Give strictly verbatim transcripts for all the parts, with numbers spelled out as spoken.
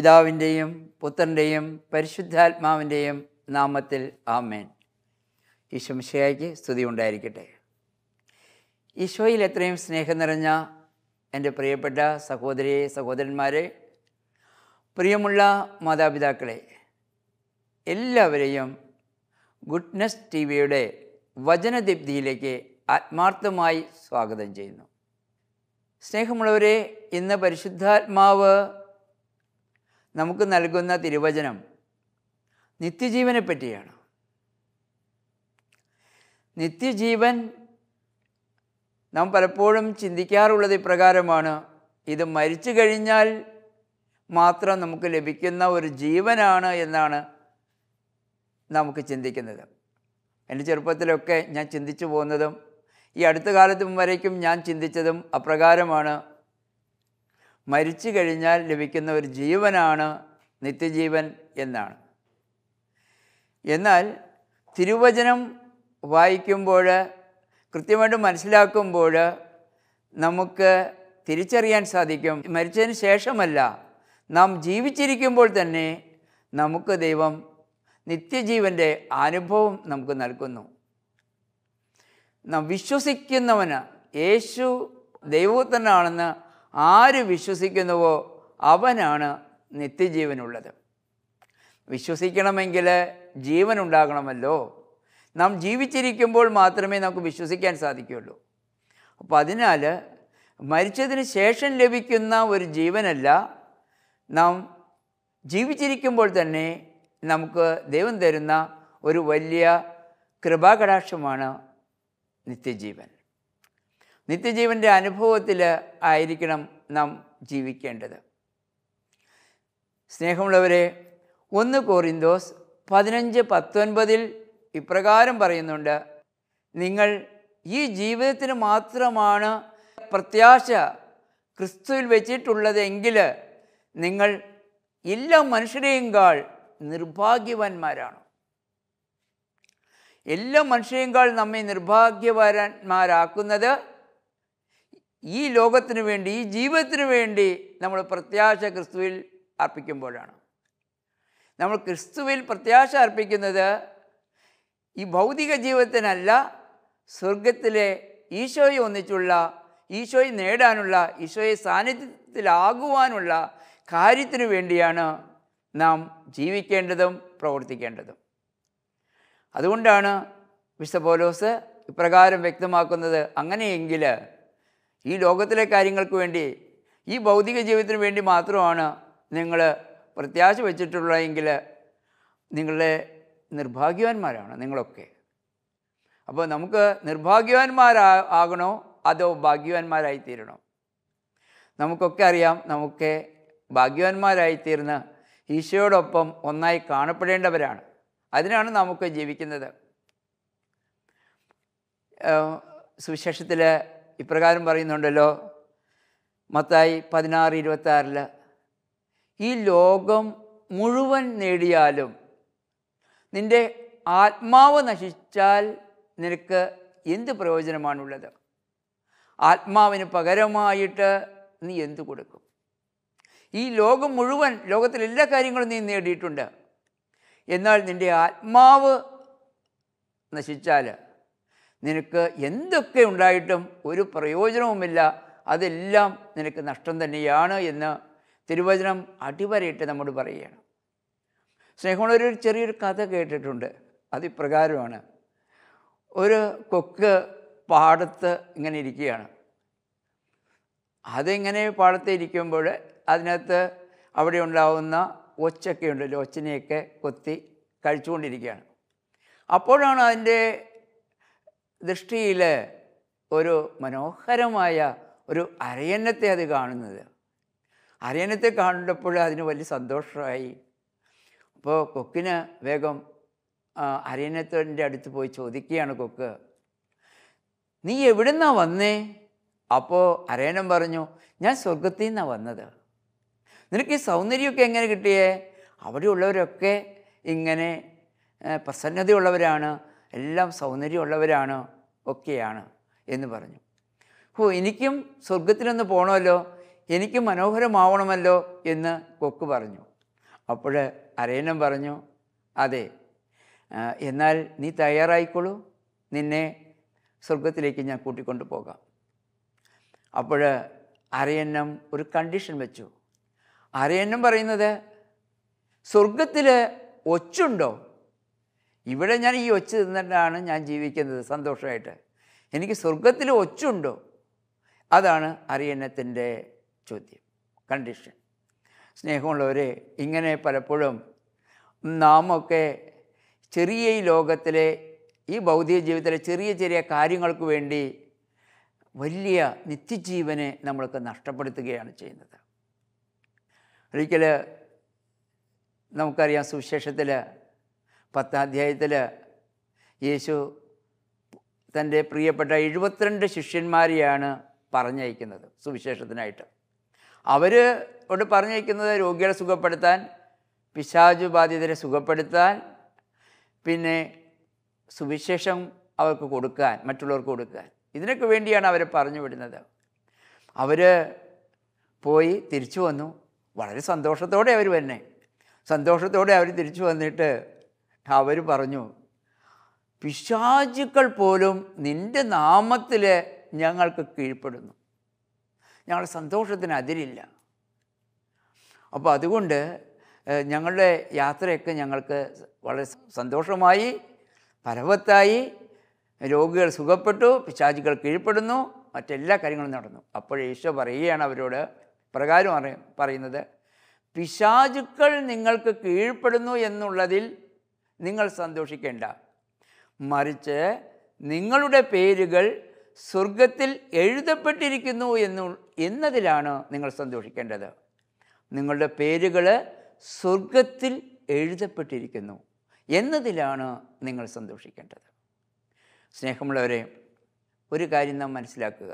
പിതാവിൻ്റെയും പുത്രൻ്റെയും പരിശുദ്ധാത്മാവിൻ്റെയും നാമത്തിൽ ആമേൻ. ഈശോ മിശിഹായ്ക്ക് സ്തുതി ഉണ്ടായിരിക്കട്ടെ. ഈശോയിൽ എത്രയും സ്നേഹം നിറഞ്ഞ എൻ്റെ പ്രിയപ്പെട്ട സഹോദരി സഹോദരന്മാരെ, പ്രിയമുള്ള മാതാപിതാക്കളെ, എല്ലാവരെയും ഗുഡ്നസ് ടി വിയുടെ വചനദീപ്തിയിലേക്ക് ആത്മാർത്ഥമായി സ്വാഗതം ചെയ്യുന്നു. സ്നേഹമുള്ളവരെ, ഇന്ന് പരിശുദ്ധാത്മാവ് നമുക്ക് നൽകുന്ന തിരുവചനം നിത്യജീവനെ പറ്റിയാണ്. നിത്യജീവൻ നാം പലപ്പോഴും ചിന്തിക്കാറുള്ളത് ഇപ്രകാരമാണ്: ഇത് മരിച്ചു കഴിഞ്ഞാൽ മാത്രം നമുക്ക് ലഭിക്കുന്ന ഒരു ജീവനാണ് എന്നാണ് നമുക്ക് ചിന്തിക്കുന്നത്. എൻ്റെ ചെറുപ്പത്തിലൊക്കെ ഞാൻ ചിന്തിച്ചു പോകുന്നതും ഈ അടുത്ത കാലത്തും വരയ്ക്കും ഞാൻ ചിന്തിച്ചതും അപ്രകാരമാണ്. മരിച്ചു കഴിഞ്ഞാൽ ലഭിക്കുന്ന ഒരു ജീവനാണ് നിത്യജീവൻ എന്നാണ്. എന്നാൽ തിരുവചനം വായിക്കുമ്പോൾ, കൃത്യമായിട്ട് മനസ്സിലാക്കുമ്പോൾ നമുക്ക് തിരിച്ചറിയാൻ സാധിക്കും, മരിച്ചതിന് ശേഷമല്ല, നാം ജീവിച്ചിരിക്കുമ്പോൾ തന്നെ നമുക്ക് ദൈവം നിത്യജീവൻ്റെ അനുഭവം നമുക്ക് നൽകുന്നു. നാം വിശ്വസിക്കുന്നവന്, യേശു ദൈവപുത്രനാണെന്ന് ആര് വിശ്വസിക്കുന്നുവോ അവനാണ് നിത്യജീവനുള്ളത്. വിശ്വസിക്കണമെങ്കിൽ ജീവൻ ഉണ്ടാകണമല്ലോ. നാം ജീവിച്ചിരിക്കുമ്പോൾ മാത്രമേ നമുക്ക് വിശ്വസിക്കാൻ സാധിക്കുകയുള്ളൂ. അപ്പോൾ അതിനാൽ മരിച്ചതിന് ശേഷം ലഭിക്കുന്ന ഒരു ജീവനല്ല, നാം ജീവിച്ചിരിക്കുമ്പോൾ തന്നെ നമുക്ക് ദൈവം തരുന്ന ഒരു വലിയ കൃപാകടാക്ഷമാണ് നിത്യജീവൻ. നിത്യജീവൻ്റെ അനുഭവത്തിൽ ആയിരിക്കണം നാം ജീവിക്കേണ്ടത്. സ്നേഹമുള്ളവരെ, ഒന്ന് കൊറിന്തോസ് പതിനഞ്ച് പത്തൊൻപതിൽ ഇപ്രകാരം പറയുന്നുണ്ട്: നിങ്ങൾ ഈ ജീവിതത്തിന് മാത്രമാണ് പ്രത്യാശ ക്രിസ്തുവിൽ വെച്ചിട്ടുള്ളതെങ്കിൽ നിങ്ങൾ എല്ലാ മനുഷ്യരെയും കാൾ നിർഭാഗ്യവാന്മാരാണ്. എല്ലാ മനുഷ്യരെയും കാൾ നമ്മെ നിർഭാഗ്യവാന്മാരാക്കുന്നത് ഈ ലോകത്തിന് വേണ്ടി, ഈ ജീവിതത്തിന് വേണ്ടി നമ്മൾ പ്രത്യാശ ക്രിസ്തുവിൽ അർപ്പിക്കുമ്പോഴാണ്. നമ്മൾ ക്രിസ്തുവിൽ പ്രത്യാശ അർപ്പിക്കുന്നത് ഈ ഭൗതിക ജീവിതത്തിനല്ല, സ്വർഗത്തിലെ ഈശോയെ ഒന്നിച്ചുള്ള, ഈശോയെ നേടാനുള്ള, ഈശോയെ സാന്നിധ്യത്തിലാകുവാനുള്ള കാര്യത്തിനു വേണ്ടിയാണ് നാം ജീവിക്കേണ്ടതും പ്രവർത്തിക്കേണ്ടതും. അതുകൊണ്ടാണ് വിശുദ്ധ പൗലോസ് ഇപ്രകാരം വ്യക്തമാക്കുന്നത്: അങ്ങനെയെങ്കിൽ ഈ ലോകത്തിലെ കാര്യങ്ങൾക്ക് വേണ്ടി, ഈ ഭൗതിക ജീവിതത്തിന് വേണ്ടി മാത്രമാണ് നിങ്ങൾ പ്രത്യാശ വെച്ചിട്ടുള്ളതെങ്കിൽ നിങ്ങളുടെ നിർഭാഗ്യവാന്മാരാണ് നിങ്ങളൊക്കെ. അപ്പോൾ നമുക്ക് നിർഭാഗ്യവാന്മാരാ ആകണോ അതോ ഭാഗ്യവാന്മാരായിത്തീരണോ? നമുക്കൊക്കെ അറിയാം, നമുക്ക് ഭാഗ്യവാന്മാരായിത്തീർന്ന് ഈശോയോടൊപ്പം ഒന്നായി കാണപ്പെടേണ്ടവരാണ്. അതിനാണ് നമുക്ക് ജീവിക്കുന്നത്. സുവിശേഷത്തിൽ ഇപ്രകാരം പറയുന്നുണ്ടല്ലോ, മത്തായി പതിനാറ് ഇരുപത്താറിൽ: ഈ ലോകം മുഴുവൻ നേടിയാലും നിൻ്റെ ആത്മാവ് നശിച്ചാൽ നിനക്ക് എന്ത് പ്രയോജനമാണുള്ളത്? ആത്മാവിന് പകരമായിട്ട് നീ എന്ത് കൊടുക്കും? ഈ ലോകം മുഴുവൻ, ലോകത്തിലെ എല്ലാ കാര്യങ്ങളും നീ നേടിയിട്ടുണ്ട്, എന്നാൽ നിൻ്റെ ആത്മാവ് നശിച്ചാൽ നിനക്ക് എന്തൊക്കെ ഉണ്ടായിട്ടും ഒരു പ്രയോജനവുമില്ല, അതെല്ലാം നിനക്ക് നഷ്ടം തന്നെയാണ് എന്ന് തിരുവചനം അടിവരയിട്ട് നമ്മോട് പറയുകയാണ്. സ്നേഹമുള്ളൊരു ചെറിയൊരു കഥ കേട്ടിട്ടുണ്ട്. അതിപ്രകാരമാണ്: ഒരു കൊക്ക് പാടത്ത് ഇങ്ങനെ ഇരിക്കുകയാണ്. അതിങ്ങനെ പാടത്ത് ഇരിക്കുമ്പോൾ അതിനകത്ത് അവിടെ ഉണ്ടാവുന്ന ഒച്ചൊക്കെ ഉണ്ടല്ലോ, ഒച്ചിനെയൊക്കെ കൊത്തി കഴിച്ചുകൊണ്ടിരിക്കുകയാണ്. അപ്പോഴാണ് അതിൻ്റെ ദൃഷ്ടിയിൽ ഒരു മനോഹരമായ ഒരു അരയന്നത്തെ അത് കാണുന്നത്. അരയന്നത്തെ കണ്ടപ്പോൾ അതിന് വലിയ സന്തോഷമായി. അപ്പോൾ കൊക്കിന് വേഗം അരയന്നത്തിൻ്റെ അടുത്ത് പോയി ചോദിക്കുകയാണ് കൊക്ക്: നീ എവിടെ നിന്നാണ് വന്നേ? അപ്പോൾ അരയന്നം പറഞ്ഞു: ഞാൻ സ്വർഗത്തിൽ നിന്നാണ് വന്നത്. നിനക്ക് ഈ സൗന്ദര്യമൊക്കെ എങ്ങനെ കിട്ടിയേ? അവിടെയുള്ളവരൊക്കെ ഇങ്ങനെ പ്രസന്നതയുള്ളവരാണ്, എല്ലാം സൗന്ദര്യമുള്ളവരാണ് ഒക്കെയാണ് എന്ന് പറഞ്ഞു. ഓ, എനിക്കും സ്വർഗത്തിലൊന്ന് പോകണമല്ലോ, എനിക്കും മനോഹരമാവണമല്ലോ എന്ന് കൊക്ക് പറഞ്ഞു. അപ്പോൾ അരയന്നം പറഞ്ഞു, അതെ, എന്നാൽ നീ തയ്യാറായിക്കോളൂ, നിന്നെ സ്വർഗത്തിലേക്ക് ഞാൻ കൂട്ടിക്കൊണ്ടു പോകാം. അപ്പോൾ അരയന്നം ഒരു കണ്ടീഷൻ വെച്ചു. അരയന്നം പറയുന്നത്, സ്വർഗത്തിൽ ഒച്ചുണ്ടോ? ഇവിടെ ഞാൻ ഈ ഒച്ച തിന്നിട്ടാണ് ഞാൻ ജീവിക്കുന്നത് സന്തോഷമായിട്ട്. എനിക്ക് സ്വർഗത്തിൽ ഒച്ചുണ്ടോ? അതാണ് അരയന്നത്തിൻ്റെ ചോദ്യം, കണ്ടീഷൻ. സ്നേഹമുള്ളവരെ, ഇങ്ങനെ പലപ്പോഴും നാം ഒക്കെ ചെറിയ ഈ ലോകത്തിലെ ഈ ഭൗതിക ജീവിതത്തിലെ ചെറിയ ചെറിയ കാര്യങ്ങൾക്ക് വേണ്ടി വലിയ നിത്യജീവനെ നമ്മൾക്ക് നഷ്ടപ്പെടുത്തുകയാണ് ചെയ്യുന്നത്. ഒരിക്കൽ നമുക്കറിയാം, സുവിശേഷത്തിൽ പത്താം അധ്യായത്തിൽ യേശു തൻ്റെ പ്രിയപ്പെട്ട എഴുപത്തിരണ്ട് ശിഷ്യന്മാരെയാണ് പറഞ്ഞയക്കുന്നത് സുവിശേഷത്തിനായിട്ട്. അവരോട് പറഞ്ഞയക്കുന്നത് രോഗികളെ സുഖപ്പെടുത്താൻ, പിശാചു ബാധിതരെ സുഖപ്പെടുത്താൻ, പിന്നെ സുവിശേഷം അവർക്ക് കൊടുക്കാൻ, മറ്റുള്ളവർക്ക് കൊടുക്കാൻ. ഇതിനൊക്കെ വേണ്ടിയാണ് അവരെ പറഞ്ഞു വിടുന്നത്. അവർ പോയി തിരിച്ചു വന്നു. വളരെ സന്തോഷത്തോടെ അവർ വന്നെ സന്തോഷത്തോടെ അവർ തിരിച്ചു വന്നിട്ട് അവർ പറഞ്ഞു, പിശാചുക്കൾ പോലും നിൻ്റെ നാമത്തിൽ ഞങ്ങൾക്ക് കീഴ്പ്പെടുന്നു. ഞങ്ങളുടെ സന്തോഷത്തിന് അതിരില്ല. അപ്പോൾ അതുകൊണ്ട് ഞങ്ങളുടെ യാത്രയൊക്കെ ഞങ്ങൾക്ക് വളരെ സന്തോഷമായി, ഫലവത്തായി, രോഗികൾ സുഖപ്പെട്ടു, പിശാചുക്കൾ കീഴ്പ്പെടുന്നു, മറ്റെല്ലാ കാര്യങ്ങളും നടന്നു. അപ്പോൾ ഈശോ പറയുകയാണ് അവരോട്, പ്രകാരം അറിയ പറയുന്നത്, പിശാചുക്കൾ നിങ്ങൾക്ക് കീഴ്പ്പെടുന്നു എന്നുള്ളതിൽ നിങ്ങൾ സന്തോഷിക്കേണ്ട, മറിച്ച് നിങ്ങളുടെ പേരുകൾ സ്വർഗത്തിൽ എഴുതപ്പെട്ടിരിക്കുന്നു എന്നു എന്നതിലാണ് നിങ്ങൾ സന്തോഷിക്കേണ്ടത്. നിങ്ങളുടെ പേരുകൾ സ്വർഗത്തിൽ എഴുതപ്പെട്ടിരിക്കുന്നു എന്നതിലാണ് നിങ്ങൾ സന്തോഷിക്കേണ്ടത്. സ്നേഹമുള്ളവരെ, ഒരു കാര്യം നാം മനസ്സിലാക്കുക.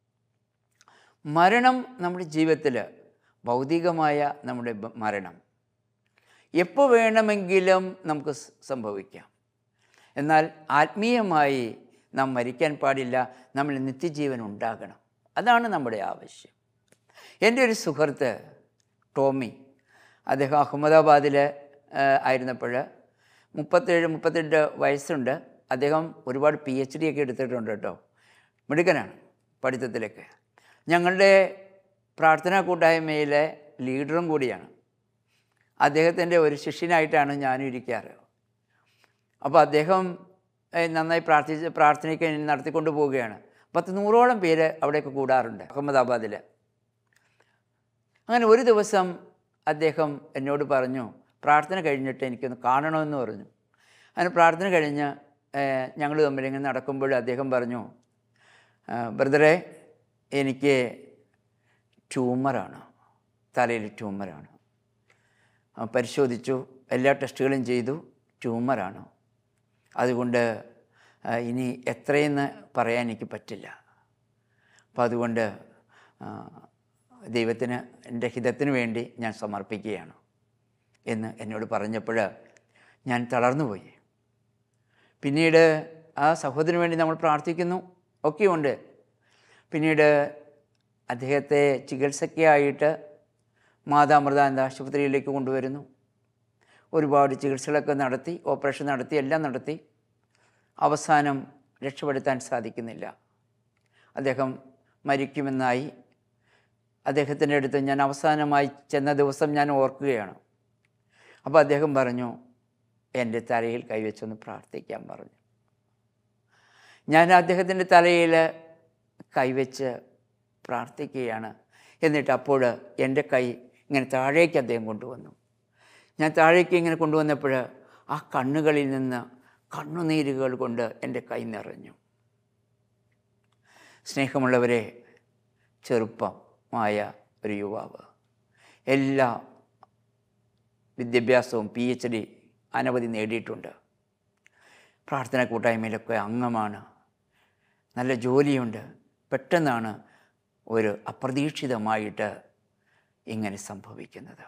മരണം നമ്മുടെ ജീവിതത്തിൽ, ഭൗതികമായ നമ്മുടെ മരണം എപ്പോൾ വേണമെങ്കിലും നമുക്ക് സംഭവിക്കാം. എന്നാൽ ആത്മീയമായി നാം മരിക്കാൻ പാടില്ല. നമ്മൾ നിത്യജീവൻ ഉണ്ടാകണം. അതാണ് നമ്മുടെ ആവശ്യം. എൻ്റെ ഒരു സുഹൃത്ത് ടോമി, അദ്ദേഹം അഹമ്മദാബാദിൽ ആയിരുന്നപ്പോൾ മുപ്പത്തേഴ് മുപ്പത്തെട്ട് വയസ്സുണ്ട്. അദ്ദേഹം ഒരുപാട് പി എച്ച് ഡി ഒക്കെ എടുത്തിട്ടുണ്ട് കേട്ടോ. മിടുക്കനാണ് പഠിത്തത്തിലൊക്കെ. ഞങ്ങളുടെ പ്രാർത്ഥനാ കൂട്ടായ്മയിലെ ലീഡറും കൂടിയാണ്. അദ്ദേഹത്തിൻ്റെ ഒരു ശിഷ്യനായിട്ടാണ് ഞാനും ഇരിക്കാറ്. അപ്പോൾ അദ്ദേഹം നന്നായി പ്രാർത്ഥിച്ച് പ്രാർത്ഥനയ്ക്ക് നടത്തിക്കൊണ്ട് പോവുകയാണ്. പത്ത് നൂറോളം പേര് അവിടെയൊക്കെ കൂടാറുണ്ട് അഹമ്മദാബാദിൽ. അങ്ങനെ ഒരു ദിവസം അദ്ദേഹം എന്നോട് പറഞ്ഞു, പ്രാർത്ഥന കഴിഞ്ഞിട്ട് എനിക്കൊന്ന് കാണണമെന്ന് പറഞ്ഞു. അങ്ങനെ പ്രാർത്ഥന കഴിഞ്ഞ് ഞങ്ങൾ തമ്മിലിങ്ങനെ നടക്കുമ്പോൾ അദ്ദേഹം പറഞ്ഞു, ബ്രദറെ, എനിക്ക് ട്യൂമറാണ്, തലയിൽ ട്യൂമറാണ്. പരിശോധിച്ചു, എല്ലാ ടെസ്റ്റുകളും ചെയ്തു, ട്യൂമറാണ്. അതുകൊണ്ട് ഇനി എത്രയെന്ന് പറയാൻ എനിക്ക് പറ്റില്ല. അപ്പോൾ അതുകൊണ്ട് ദൈവത്തിന്, എൻ്റെ ഹിതത്തിന് വേണ്ടി ഞാൻ സമർപ്പിക്കുകയാണ് എന്ന് എന്നോട് പറഞ്ഞപ്പോൾ ഞാൻ തളർന്നുപോയി. പിന്നീട് ആ സഹോദരന് വേണ്ടി നമ്മൾ പ്രാർത്ഥിക്കുന്നു, ഒക്കെയുണ്ട്. പിന്നീട് അദ്ദേഹത്തെ ചികിത്സയ്ക്കായിട്ട് മാതാമൃതാനന്ദ ആശുപത്രിയിലേക്ക് കൊണ്ടുവരുന്നു. ഒരുപാട് ചികിത്സകളൊക്കെ നടത്തി, ഓപ്പറേഷൻ നടത്തി, എല്ലാം നടത്തി. അവസാനം രക്ഷപ്പെടുത്താൻ സാധിക്കുന്നില്ല. അദ്ദേഹം മരിക്കുമെന്നായി. അദ്ദേഹത്തിൻ്റെ അടുത്ത് ഞാൻ അവസാനമായി ചെന്ന ദിവസം ഞാൻ ഓർക്കുകയാണ്. അപ്പോൾ അദ്ദേഹം പറഞ്ഞു, എൻ്റെ തലയിൽ കൈവച്ചൊന്ന് പ്രാർത്ഥിക്കാൻ പറഞ്ഞു. ഞാൻ അദ്ദേഹത്തിൻ്റെ തലയിൽ കൈവച്ച് പ്രാർത്ഥിക്കുകയാണ്. എന്നിട്ട് അപ്പോൾ എൻ്റെ കൈ ഇങ്ങനെ താഴേക്ക് അദ്ദേഹം കൊണ്ടുവന്നു. ഞാൻ താഴേക്ക് ഇങ്ങനെ കൊണ്ടുവന്നപ്പോൾ ആ കണ്ണുകളിൽ നിന്ന് കണ്ണുനീരുകൾ കൊണ്ട് എൻ്റെ കൈ നിറഞ്ഞു. സ്നേഹമുള്ളവരെ, ചെറുപ്പമായ ഒരു യുവാവ്, എല്ലാ വിദ്യാഭ്യാസവും പി എച്ച് ഡി അനവധി നേടിയിട്ടുണ്ട്. പ്രാർത്ഥന കൂട്ടായ്മയിലൊക്കെ അംഗമാണ്, നല്ല ജോലിയുണ്ട്. പെട്ടെന്നാണ് ഒരു അപ്രതീക്ഷിതമായിട്ട് ഇങ്ങനെ സംഭവിക്കുന്നത്.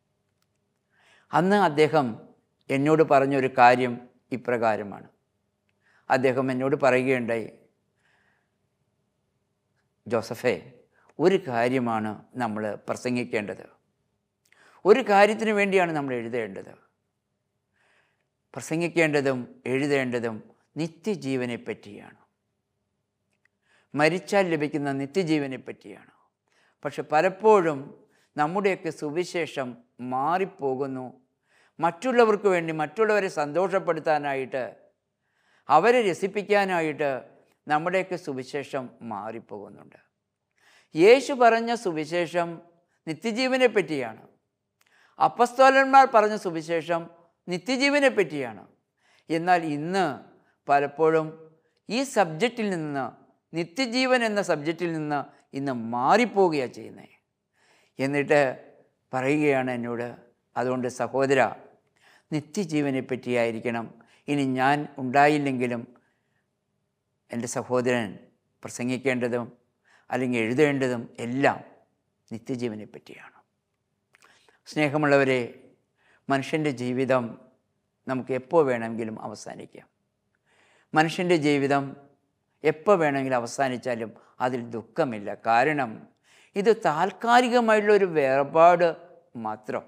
അന്ന് അദ്ദേഹം എന്നോട് പറഞ്ഞൊരു കാര്യം ഇപ്രകാരമാണ്. അദ്ദേഹം എന്നോട് പറയുകയുണ്ടായി, ജോസഫേ, ഒരു കാര്യമാണ് നമ്മൾ പ്രസംഗിക്കേണ്ടത്. ഒരു കാര്യത്തിന് വേണ്ടിയാണ് നമ്മൾ എഴുതേണ്ടത്. പ്രസംഗിക്കേണ്ടതും എഴുതേണ്ടതും നിത്യജീവനെ പറ്റിയാണ്, മരിച്ചാൽ ലഭിക്കുന്ന നിത്യജീവനെ പറ്റിയാണ്. പക്ഷെ പലപ്പോഴും നമ്മുടെയൊക്കെ സുവിശേഷം മാറിപ്പോകുന്നു. മറ്റുള്ളവർക്ക് വേണ്ടി, മറ്റുള്ളവരെ സന്തോഷപ്പെടുത്താനായിട്ട്, അവരെ രസിപ്പിക്കാനായിട്ട് നമ്മുടെയൊക്കെ സുവിശേഷം മാറിപ്പോകുന്നുണ്ട്. യേശു പറഞ്ഞ സുവിശേഷം നിത്യജീവനെ പറ്റിയാണ്. അപ്പസ്തോലന്മാർ പറഞ്ഞ സുവിശേഷം നിത്യജീവനെ പറ്റിയാണ്. എന്നാൽ ഇന്ന് പലപ്പോഴും ഈ സബ്ജക്റ്റിൽ നിന്ന്, നിത്യജീവൻ എന്ന സബ്ജക്റ്റിൽ നിന്ന് ഇന്ന് മാറിപ്പോവുകയാണ് ചെയ്യുന്നത്. എന്നിട്ട് പറയുകയാണ് എന്നോട്, അതുകൊണ്ട് സഹോദര, നിത്യജീവനെ പറ്റിയായിരിക്കണം ഇനി ഞാൻ ഉണ്ടായില്ലെങ്കിലും എൻ്റെ സഹോദരൻ പ്രസംഗിക്കേണ്ടതും അല്ലെങ്കിൽ എഴുതേണ്ടതും എല്ലാം നിത്യജീവനെ പറ്റിയാണ്. സ്നേഹമുള്ളവരെ, മനുഷ്യൻ്റെ ജീവിതം നമുക്ക് എപ്പോൾ വേണമെങ്കിലും അവസാനിക്കാം. മനുഷ്യൻ്റെ ജീവിതം എപ്പോൾ വേണമെങ്കിലും അവസാനിച്ചാലും അതിൽ ദുഃഖമില്ല. കാരണം ഇത് താൽക്കാലികമായിട്ടുള്ളൊരു വേർപാട് മാത്രം.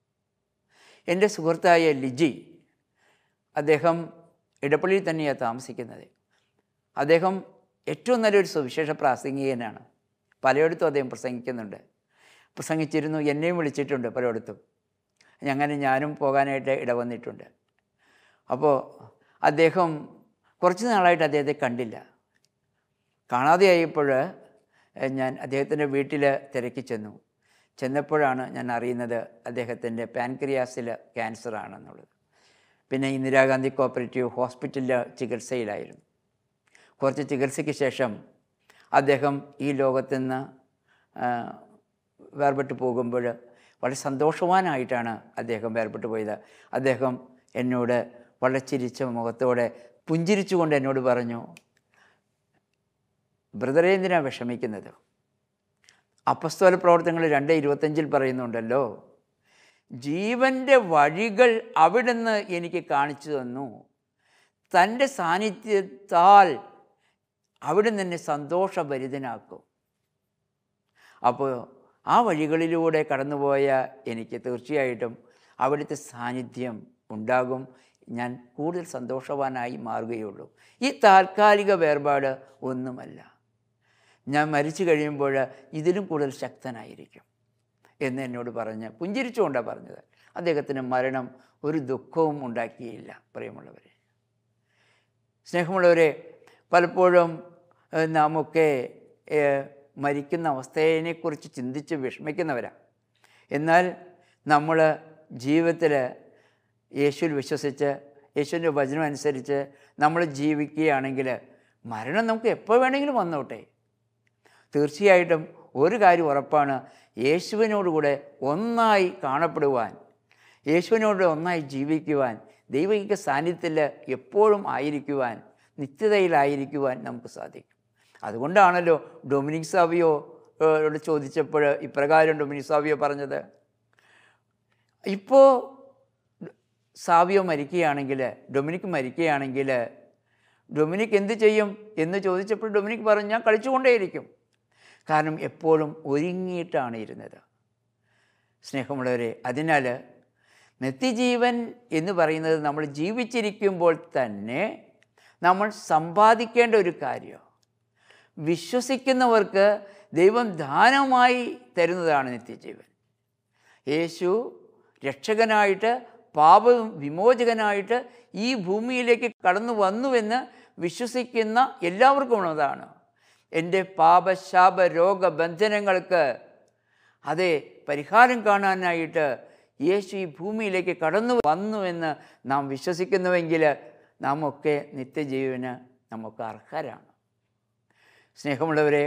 എൻ്റെ സുഹൃത്തായ ലിജി, അദ്ദേഹം ഇടപ്പള്ളിയിൽ തന്നെയാണ് താമസിക്കുന്നത്. അദ്ദേഹം ഏറ്റവും നല്ലൊരു സുവിശേഷ പ്രാസംഗികനാണ്. പലയിടത്തും അദ്ദേഹം പ്രസംഗിക്കുന്നുണ്ട്, പ്രസംഗിച്ചിരുന്നു. എന്നെയും വിളിച്ചിട്ടുണ്ട് പലയിടത്തും. അങ്ങനെ ഞാനും പോകാനായിട്ട് ഇടവന്നിട്ടുണ്ട്. അപ്പോൾ അദ്ദേഹം കുറച്ച് നാളായിട്ട് അദ്ദേഹത്തെ കണ്ടില്ല. കാണാതെയായപ്പോൾ ഞാൻ അദ്ദേഹത്തിൻ്റെ വീട്ടിൽ തിരക്കി ചെന്നു. ചെന്നപ്പോഴാണ് ഞാൻ അറിയുന്നത് അദ്ദേഹത്തിൻ്റെ പാൻക്രിയാസിൽ ക്യാൻസറാണെന്നുള്ളത്. പിന്നെ ഇന്ദിരാഗാന്ധി കോപ്പറേറ്റീവ് ഹോസ്പിറ്റലിൽ ചികിത്സയിലായിരുന്നു. കുറച്ച് ചികിത്സയ്ക്ക് ശേഷം അദ്ദേഹം ഈ ലോകത്തു നിന്ന് വേർപെട്ട് പോകുമ്പോൾ വളരെ സന്തോഷവാനായിട്ടാണ് അദ്ദേഹം വേർപെട്ട് പോയത്. അദ്ദേഹം എന്നോട് വളരെ ചിരിച്ച മുഖത്തോടെ പുഞ്ചിരിച്ചുകൊണ്ട് എന്നോട് പറഞ്ഞു, ബ്രദറെ, എന്തിനാണ് വിഷമിക്കുന്നത്? അപ്പസ്തോല പ്രവർത്തനങ്ങൾ രണ്ട് ഇരുപത്തഞ്ചിൽ പറയുന്നുണ്ടല്ലോ, ജീവൻ്റെ വഴികൾ അവിടുന്ന് എനിക്ക് കാണിച്ചു തന്നു, തൻ്റെ സാന്നിധ്യത്താൽ അവിടുന്ന് എന്നെ സന്തോഷഭരിതനാക്കും. അപ്പോൾ ആ വഴികളിലൂടെ കടന്നുപോയ എനിക്ക് തീർച്ചയായിട്ടും അവിടുത്തെ സാന്നിധ്യം ഉണ്ടാകും. ഞാൻ കൂടുതൽ സന്തോഷവാനായി മാറുകയുള്ളൂ. ഈ താൽക്കാലിക വേർപാട് ഒന്നുമല്ല. ഞാൻ മരിച്ചു കഴിയുമ്പോൾ ഇതിലും കൂടുതൽ ശക്തനായിരിക്കും എന്ന് എന്നോട് പറഞ്ഞ് പുഞ്ചിരിച്ചുകൊണ്ടാണ് പറഞ്ഞത്. അദ്ദേഹത്തിന് മരണം ഒരു ദുഃഖവും ഉണ്ടാക്കിയില്ല. പ്രിയമുള്ളവരെ, സ്നേഹമുള്ളവരെ, പലപ്പോഴും നാമൊക്കെ മരിക്കുന്ന അവസ്ഥയെക്കുറിച്ച് ചിന്തിച്ച് വിഷമിക്കുന്നവരാണ്. എന്നാൽ നമ്മൾ ജീവിതത്തിൽ യേശുവിൽ വിശ്വസിച്ച് യേശുവിൻ്റെ വചനം അനുസരിച്ച് നമ്മൾ ജീവിക്കുകയാണെങ്കിൽ മരണം നമുക്ക് എപ്പോൾ വേണമെങ്കിലും വന്നോട്ടെ. തീർച്ചയായിട്ടും ഒരു കാര്യം ഉറപ്പാണ്, യേശുവിനോടുകൂടെ ഒന്നായി കാണപ്പെടുവാൻ, യേശുവിനോട് ഒന്നായി ജീവിക്കുവാൻ, ദൈവിക സാന്നിധ്യത്തിൽ എപ്പോഴും ആയിരിക്കുവാൻ, നിത്യതയിലായിരിക്കുവാൻ നമുക്ക് സാധിക്കും. അതുകൊണ്ടാണല്ലോ ഡൊമിനിക് സാവിയോട് ചോദിച്ചപ്പോൾ ഇപ്രകാരം ഡൊമിനിക് സാവിയോ പറഞ്ഞത്, ഇപ്പോൾ സാവിയോ മരിക്കുകയാണെങ്കിൽ, ഡൊമിനിക് മരിക്കുകയാണെങ്കിൽ ഡൊമിനിക് എന്ത് ചെയ്യും എന്ന് ചോദിച്ചപ്പോൾ ഡൊമിനിക് പറഞ്ഞു, ഞാൻ കളിച്ചുകൊണ്ടേയിരിക്കും. കാരണം എപ്പോഴും ഒരുങ്ങിയിട്ടാണ് ഇരുന്നത്. സ്നേഹമുള്ളവരെ, അതിനാൽ നിത്യജീവൻ എന്ന് പറയുന്നത് നമ്മൾ ജീവിച്ചിരിക്കുമ്പോൾ തന്നെ നമ്മൾ സമ്പാദിക്കേണ്ട ഒരു കാര്യം. വിശ്വസിക്കുന്നവർക്ക് ദൈവം ദാനമായി തരുന്നതാണ് നിത്യജീവൻ. യേശു രക്ഷകനായിട്ട്, പാപ വിമോചകനായിട്ട് ഈ ഭൂമിയിലേക്ക് കടന്നു വന്നുവെന്ന് വിശ്വസിക്കുന്ന എല്ലാവർക്കും ഉള്ളതാണ്. എൻ്റെ പാപശാപ രോഗബന്ധനങ്ങൾക്ക് അതേ പരിഹാരം കാണാനായിട്ട് യേശു ഈ ഭൂമിയിലേക്ക് കടന്നു വന്നുവെന്ന് നാം വിശ്വസിക്കുന്നുവെങ്കിൽ നാം ഒക്കെ നിത്യജീവന് നമുക്ക് അർഹരാണ്. സ്നേഹമുള്ളവരെ,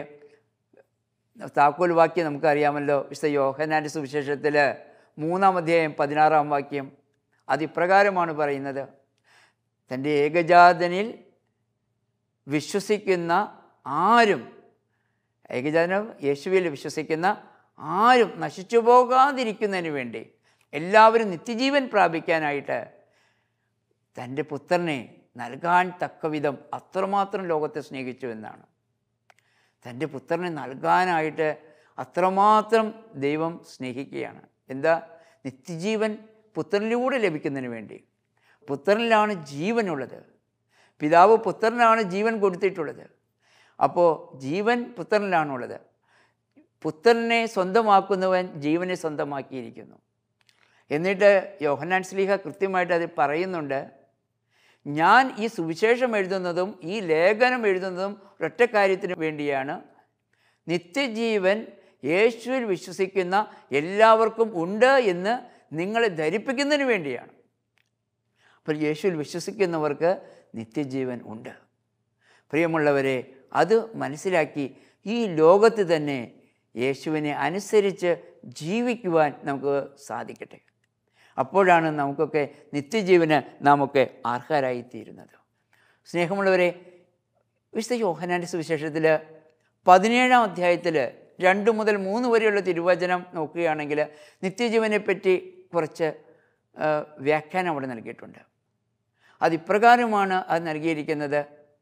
താക്കോൽ വാക്യം നമുക്കറിയാമല്ലോ. വിശുദ്ധ യോഹന്നാൻ്റെ സുവിശേഷത്തിൽ മൂന്നാം അധ്യായം പതിനാറാം വാക്യം അതിപ്രകാരമാണ് പറയുന്നത്, തൻ്റെ ഏകജാതനിൽ വിശ്വസിക്കുന്ന ആരും, ഏകജാതനം യേശുവിൽ വിശ്വസിക്കുന്ന ആരും നശിച്ചു പോകാതിരിക്കുന്നതിന് വേണ്ടി, എല്ലാവരും നിത്യജീവൻ പ്രാപിക്കാനായിട്ട് തൻ്റെ പുത്രനെ നൽകാൻ തക്കവിധം അത്രമാത്രം ലോകത്തെ സ്നേഹിച്ചു എന്നാണ്. തൻ്റെ പുത്രനെ നൽകാനായിട്ട് അത്രമാത്രം ദൈവം സ്നേഹിക്കുകയാണ്. എന്താ? നിത്യജീവൻ പുത്രനിലൂടെ ലഭിക്കുന്നതിന് വേണ്ടി. പുത്രനിലാണ് ജീവനുള്ളത്. പിതാവ് പുത്രനാണ് ജീവൻ കൊടുത്തിട്ടുള്ളത്. അപ്പോൾ ജീവൻ പുത്രനിലാണുള്ളത്. പുത്രനെ സ്വന്തമാക്കുന്നവൻ ജീവനെ സ്വന്തമാക്കിയിരിക്കുന്നു. എന്നിട്ട് യോഹന്നാൻ ശ്ലീഹ കൃത്യമായിട്ട് അത് പറയുന്നുണ്ട്. ഞാൻ ഈ സുവിശേഷം എഴുതുന്നതും ഈ ലേഖനം എഴുതുന്നതും ഒരൊറ്റ കാര്യത്തിന് വേണ്ടിയാണ്. നിത്യജീവൻ യേശുവിൽ വിശ്വസിക്കുന്ന എല്ലാവർക്കും ഉണ്ട് എന്ന് നിങ്ങളെ ധരിപ്പിക്കുന്നതിന് വേണ്ടിയാണ്. അപ്പോൾ യേശുവിൽ വിശ്വസിക്കുന്നവർക്ക് നിത്യജീവൻ ഉണ്ട്. പ്രിയമുള്ളവരെ, അത് മനസ്സിലാക്കി ഈ ലോകത്ത് തന്നെ യേശുവിനെ അനുസരിച്ച് ജീവിക്കുവാൻ നമുക്ക് സാധിക്കട്ടെ. അപ്പോഴാണ് നമുക്കൊക്കെ നിത്യജീവന് നാമൊക്കെ അർഹരായിത്തീരുന്നത്. സ്നേഹമുള്ളവരെ, വിശുദ്ധ യോഹന്നാൻ്റെ സുവിശേഷത്തിൽ പതിനേഴാം അധ്യായത്തിൽ രണ്ട് മുതൽ മൂന്ന് വരെയുള്ള തിരുവചനം നോക്കുകയാണെങ്കിൽ നിത്യജീവനെപ്പറ്റി കുറച്ച് വ്യാഖ്യാനം അവിടെ നൽകിയിട്ടുണ്ട്. അതിപ്രകാരമാണ് അത് നൽകിയിരിക്കുന്നത്.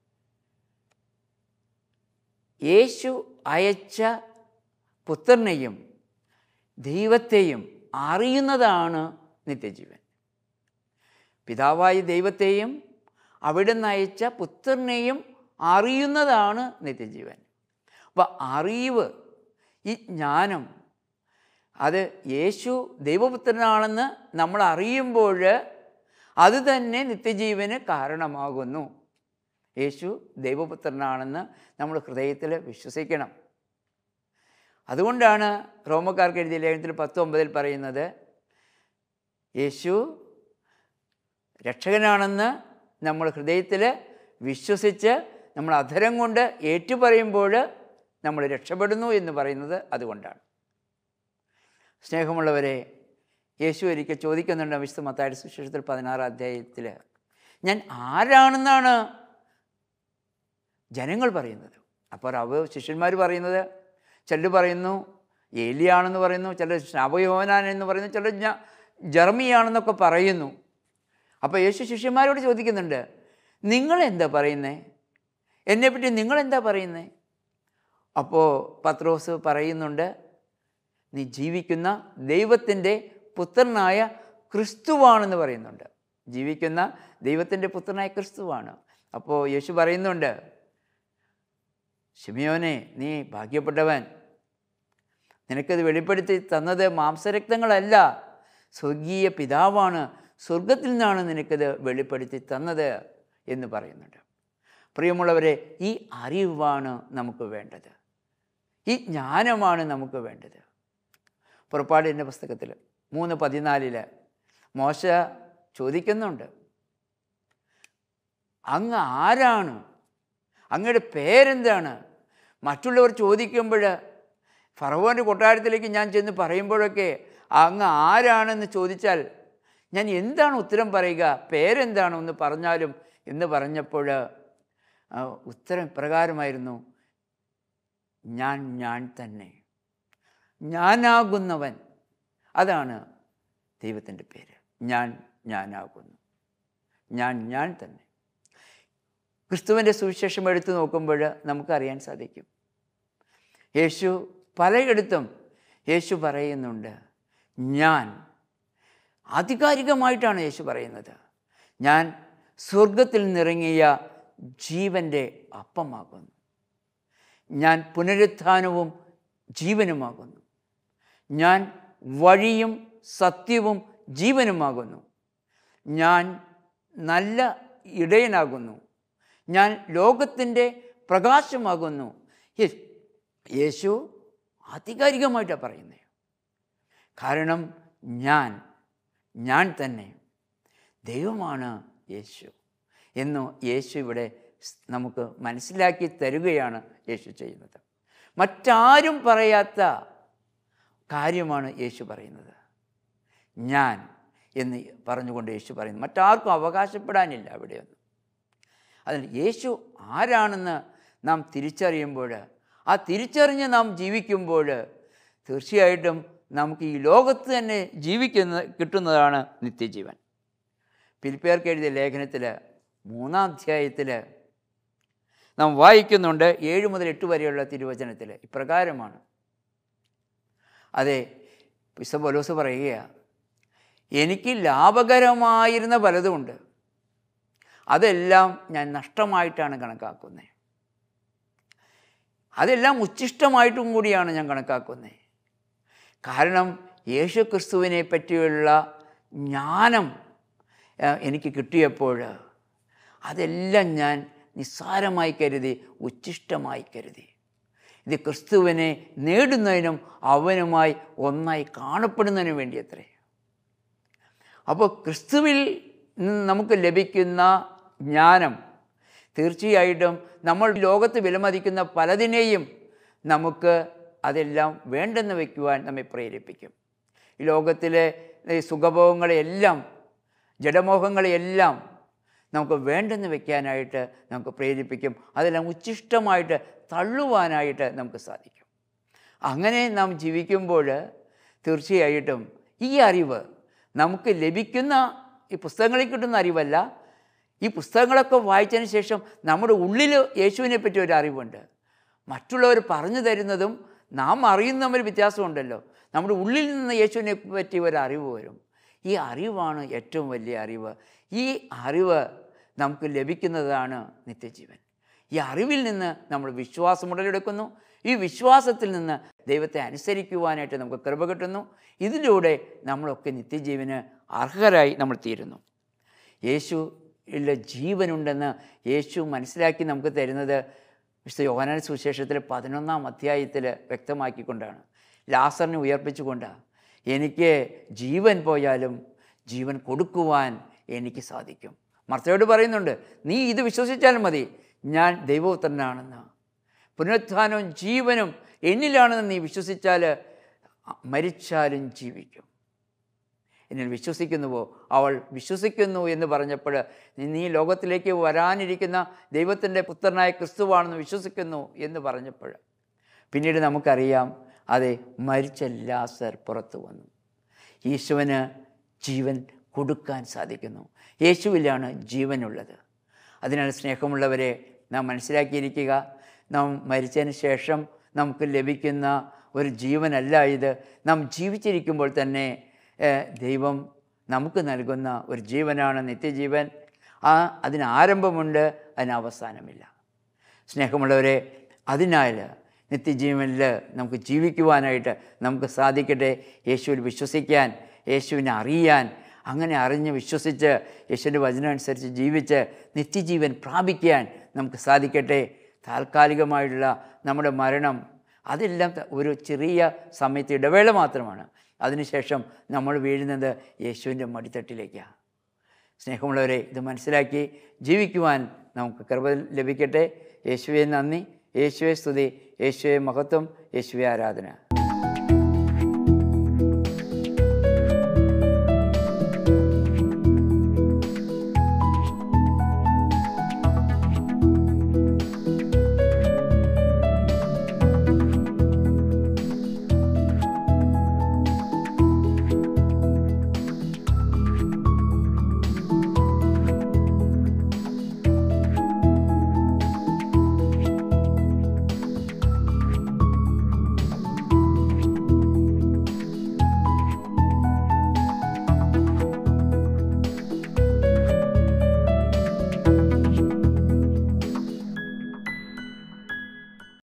യേശു അയച്ച പുത്രനെയും ദൈവത്തെയും അറിയുന്നതാണ് നിത്യജീവൻ. പിതാവായ ദൈവത്തെയും അവിടുന്ന് അയച്ച പുത്രനെയും അറിയുന്നതാണ് നിത്യജീവൻ. അപ്പോൾ അറിവ്, ഈ ജ്ഞാനം, അത് യേശു ദൈവപുത്രനാണെന്ന് നമ്മൾ അറിയുമ്പോൾ അത് തന്നെ നിത്യജീവന് കാരണമാകുന്നു. യേശു ദൈവപുത്രനാണെന്ന് നമ്മൾ ഹൃദയത്തിൽ വിശ്വസിക്കണം. അതുകൊണ്ടാണ് റോമക്കാർക്ക് എഴുതിയ ലേഖനത്തിൽ പത്തൊമ്പതിൽ പറയുന്നത്, യേശു രക്ഷകനാണെന്ന് നമ്മൾ ഹൃദയത്തിൽ വിശ്വസിച്ച് നമ്മൾ അധരം കൊണ്ട് ഏറ്റുപറയുമ്പോൾ നമ്മൾ രക്ഷപ്പെടുന്നു എന്ന് പറയുന്നത് അതുകൊണ്ടാണ്. സ്നേഹമുള്ളവരെ, യേശു ഒരിക്കൽ ചോദിക്കുന്നുണ്ട് വിശുദ്ധ മത്തായിയുടെ സുവിശേഷത്തിൽ പതിനാറാം അധ്യായത്തിൽ, ഞാൻ ആരാണെന്നാണ് ജനങ്ങൾ പറയുന്നത്? അപ്പോൾ അവ ശിഷ്യന്മാർ പറയുന്നത്, ചിലർ പറയുന്നു ഏലിയാണെന്ന് പറയുന്നു, ചിലർ ശാപയോഹന്നാൻ എന്ന് പറയുന്നു, ചിലർ ജെറമിയാണെന്നൊക്കെ പറയുന്നു. അപ്പോൾ യേശു ശിഷ്യന്മാരോട് ചോദിക്കുന്നുണ്ട്, നിങ്ങളെന്താ പറയുന്നത്? എന്നെപ്പറ്റി നിങ്ങളെന്താ പറയുന്നത്? അപ്പോൾ പത്രോസ് പറയുന്നുണ്ട്, നീ ജീവിക്കുന്ന ദൈവത്തിൻ്റെ പുത്രനായ ക്രിസ്തുവാണെന്ന് പറയുന്നുണ്ട്. ജീവിക്കുന്ന ദൈവത്തിൻ്റെ പുത്രനായ ക്രിസ്തുവാണ്. അപ്പോൾ യേശു പറയുന്നുണ്ട്, ശിമയോനെ, നീ ഭാഗ്യപ്പെട്ടവൻ, നിനക്കത് വെളിപ്പെടുത്തി തന്നത് മാംസരക്തങ്ങളല്ല, സ്വർഗീയ പിതാവാണ്, സ്വർഗത്തിൽ നിന്നാണ് നിനക്കത് വെളിപ്പെടുത്തി തന്നത് എന്ന് പറയുന്നുണ്ട്. പ്രിയമുള്ളവരെ, ഈ അറിവാണ് നമുക്ക് വേണ്ടത്, ഈ ജ്ഞാനമാണ് നമുക്ക് വേണ്ടത്. പുറപ്പാടിൻ്റെ പുസ്തകത്തിൽ മൂന്ന് പതിനാലിൽ മോശ ചോദിക്കുന്നുണ്ട്, അങ്ങ് ആരാണ്? അങ്ങയുടെ പേരെന്താണ്? മറ്റുള്ളവർ ചോദിക്കുമ്പോൾ, ഫറവോൻ്റെ കൊട്ടാരത്തിലേക്ക് ഞാൻ ചെന്ന് പറയുമ്പോഴൊക്കെ അങ്ങ് ആരാണെന്ന് ചോദിച്ചാൽ ഞാൻ എന്താണ് ഉത്തരം പറയുക? പേരെന്താണ് ഒന്ന് പറഞ്ഞാലും എന്ന് പറഞ്ഞപ്പോൾ ഉത്തരം ഇപ്രകാരമായിരുന്നു, ഞാൻ ഞാൻ തന്നെ, ഞാനാകുന്നവൻ. അതാണ് ദൈവത്തിൻ്റെ പേര്. ഞാൻ ഞാനാകുന്നു, ഞാൻ ഞാൻ തന്നെ. ക്രിസ്തുവിൻ്റെ സുവിശേഷം എടുത്തു നോക്കുമ്പോൾ നമുക്കറിയാൻ സാധിക്കും, യേശു പലയിടത്തും യേശു പറയുന്നുണ്ട് ഞാൻ. ആധികാരികമായിട്ടാണ് യേശു പറയുന്നത്, ഞാൻ സ്വർഗത്തിൽ നിറങ്ങിയ ജീവൻ്റെ അപ്പമാകുന്നു, ഞാൻ പുനരുത്ഥാനവും ജീവനുമാകുന്നു, ഞാൻ വഴിയും സത്യവും ജീവനുമാകുന്നു, ഞാൻ നല്ല ഇടയനാകുന്നു, ഞാൻ ലോകത്തിൻ്റെ പ്രകാശമാകുന്നു. യേശു ആധികാരികമായിട്ടാണ് പറയുന്നത്. കാരണം ഞാൻ ഞാൻ തന്നെ ദൈവമാണ് യേശു എന്ന് യേശു ഇവിടെ നമുക്ക് മനസ്സിലാക്കി തരുകയാണ് യേശു ചെയ്യുന്നത്. മറ്റാരും പറയാത്ത കാര്യമാണ് യേശു പറയുന്നത്. ഞാൻ എന്ന് പറഞ്ഞുകൊണ്ട് യേശു പറയുന്നു. മറ്റാർക്കും അവകാശപ്പെടാനില്ല അവിടെയൊന്നും. അതിന് യേശു ആരാണെന്ന് നാം തിരിച്ചറിയുമ്പോൾ, ആ തിരിച്ചറിഞ്ഞ് നാം ജീവിക്കുമ്പോൾ തീർച്ചയായിട്ടും നമുക്ക് ഈ ലോകത്ത് തന്നെ ജീവിക്കുന്ന കിട്ടുന്നതാണ് നിത്യജീവൻ. ഫിലിപ്പിയർക്ക് എഴുതിയ ലേഖനത്തിൽ മൂന്നാം അധ്യായത്തിൽ നാം വായിക്കുന്നുണ്ട്, ഏഴ് മുതൽ എട്ട് വരെയുള്ള തിരുവചനത്തിൽ ഇപ്രകാരമാണ്. അതെ, വിശുദ്ധ പൗലോസ് പറയുകയാണ്, എനിക്ക് ലാഭകരമായിരുന്ന പലതുമുണ്ട്, അതെല്ലാം ഞാൻ നഷ്ടമായിട്ടാണ് കണക്കാക്കുന്നത്. അതെല്ലാം ഉച്ഛിഷ്ടമായിട്ടും കൂടിയാണ് ഞാൻ കണക്കാക്കുന്നത്. കാരണം യേശു ക്രിസ്തുവിനെ പറ്റിയുള്ള ജ്ഞാനം എനിക്ക് കിട്ടിയപ്പോൾ അതെല്ലാം ഞാൻ നിസ്സാരമായി കരുതി, ഉച്ഛിഷ്ടമായി കരുതി. ഇത് ക്രിസ്തുവിനെ നേടുന്നതിനും അവനുമായി ഒന്നായി കാണപ്പെടുന്നതിനും വേണ്ടി അത്രേ. അപ്പോൾ ക്രിസ്തുവിൽ നിന്ന് നമുക്ക് ലഭിക്കുന്ന ജ്ഞാനം തീർച്ചയായിട്ടും നമ്മൾ ലോകത്ത് വിലമതിക്കുന്ന പലതിനെയും നമുക്ക് അതെല്ലാം വേണ്ടെന്ന് വയ്ക്കുവാൻ നമ്മെ പ്രേരിപ്പിക്കും. ഈ ലോകത്തിലെ സുഖഭോഗങ്ങളെയെല്ലാം, ജഡമോഹങ്ങളെയെല്ലാം നമുക്ക് വേണ്ടെന്ന് വയ്ക്കാനായിട്ട് നമുക്ക് പ്രേരിപ്പിക്കും. അതെല്ലാം ഉച്ഛിഷ്ടമായിട്ട് തള്ളുവാനായിട്ട് നമുക്ക് സാധിക്കും. അങ്ങനെ നാം ജീവിക്കുമ്പോൾ തീർച്ചയായിട്ടും ഈ അറിവ് നമുക്ക് ലഭിക്കുന്ന ഈ പുസ്തകങ്ങളിൽ കിട്ടുന്ന അറിവല്ല, ഈ പുസ്തകങ്ങളൊക്കെ വായിച്ചതിന് ശേഷം നമ്മുടെ ഉള്ളിൽ യേശുവിനെ പറ്റി ഒരു അറിവുണ്ട്. മറ്റുള്ളവർ പറഞ്ഞു തരുന്നതും നാം അറിയുന്ന തമ്മിൽ വ്യത്യാസമുണ്ടല്ലോ. നമ്മുടെ ഉള്ളിൽ നിന്ന് യേശുവിനെ പറ്റി ഒരു അറിവ് വരും. ഈ അറിവാണ് ഏറ്റവും വലിയ അറിവ്. ഈ അറിവ് നമുക്ക് ലഭിക്കുന്നതാണ് നിത്യജീവൻ. ഈ അറിവിൽ നിന്ന് നമ്മൾ വിശ്വാസം ഉടലെടുക്കുന്നു. ഈ വിശ്വാസത്തിൽ നിന്ന് ദൈവത്തെ അനുസരിക്കുവാനായിട്ട് നമുക്ക് കൃപ കിട്ടുന്നു. ഇതിലൂടെ നമ്മളൊക്കെ നിത്യജീവന് അർഹരായി നമ്മൾ തീരുന്നു. യേശുവിൽ ജീവനുണ്ടെന്ന് യേശു മനസ്സിലാക്കി നമുക്ക് തരുന്നത് വിശുദ്ധ യോഹന്നാൻ സുവിശേഷത്തിലെ പതിനൊന്നാം അധ്യായത്തിൽ വ്യക്തമാക്കിക്കൊണ്ടാണ്. ലാസറിനെ ഉയർപ്പിച്ചുകൊണ്ടാണ്. എനിക്ക് ജീവൻ പോയാലും ജീവൻ കൊടുക്കുവാൻ എനിക്ക് സാധിക്കും. മർത്തയോട് പറയുന്നുണ്ട്, നീ ഇത് വിശ്വസിച്ചാലും മതി, ഞാൻ ദൈവപുത്രനാണെന്ന്. പുനരുത്ഥാനവും ജീവനും എന്നിലാണെന്ന് നീ വിശ്വസിച്ചാൽ മരിച്ചാലും ജീവിക്കും. എന്നിൽ വിശ്വസിക്കുന്നുവോ? അവൾ വിശ്വസിക്കുന്നു എന്ന് പറഞ്ഞപ്പോൾ നീ ലോകത്തിലേക്ക് വരാനിരിക്കുന്ന ദൈവത്തിൻ്റെ പുത്രനായ ക്രിസ്തുവാണെന്ന് വിശ്വസിക്കുന്നു എന്ന് പറഞ്ഞപ്പോൾ പിന്നീട് നമുക്കറിയാം, അതെ, മരിച്ച ലാസർ പുറത്തു വന്നു. യേശുവിന് ജീവൻ കൊടുക്കാൻ സാധിക്കുന്നു. യേശുവിലാണ് ജീവനുള്ളത്. അതിനാൽ സ്നേഹമുള്ളവരെ, നാം മനസ്സിലാക്കിയിരിക്കുക, നാം മരിച്ചതിന് ശേഷം നമുക്ക് ലഭിക്കുന്ന ഒരു ജീവനല്ല ഇത്. നാം ജീവിച്ചിരിക്കുമ്പോൾ തന്നെ ദൈവം നമുക്ക് നൽകുന്ന ഒരു ജീവനാണ് നിത്യജീവൻ. ആ അതിന് ആരംഭമുണ്ട്, അതിന് അവസാനമില്ല. സ്നേഹമുള്ളവരെ, അതിനാൽ നിത്യജീവനിൽ നമുക്ക് ജീവിക്കുവാനായിട്ട് നമുക്ക് സാധിക്കട്ടെ. യേശുവിൽ വിശ്വസിക്കാൻ, യേശുവിനെ അറിയാൻ, അങ്ങനെ അറിഞ്ഞ് വിശ്വസിച്ച് യേശുവിൻ്റെ വചനം അനുസരിച്ച് ജീവിച്ച് നിത്യജീവൻ പ്രാപിക്കാൻ നമുക്ക് സാധിക്കട്ടെ. താൽക്കാലികമായിട്ടുള്ള നമ്മുടെ മരണം അതെല്ലാം ഒരു ചെറിയ സമയത്ത് ഇടവേള മാത്രമാണ്. അതിനുശേഷം നമ്മൾ വീഴുന്നത് യേശുവിൻ്റെ മടിത്തട്ടിലേക്കാണ്. സ്നേഹമുള്ളവരെ, ഇത് മനസ്സിലാക്കി ജീവിക്കുവാൻ നമുക്ക് കൃപ ലഭിക്കട്ടെ. യേശുവെ നന്ദി, യേശുവെ സ്തുതി, യേശുവെ മഹത്വം, യേശുവെ ആരാധന.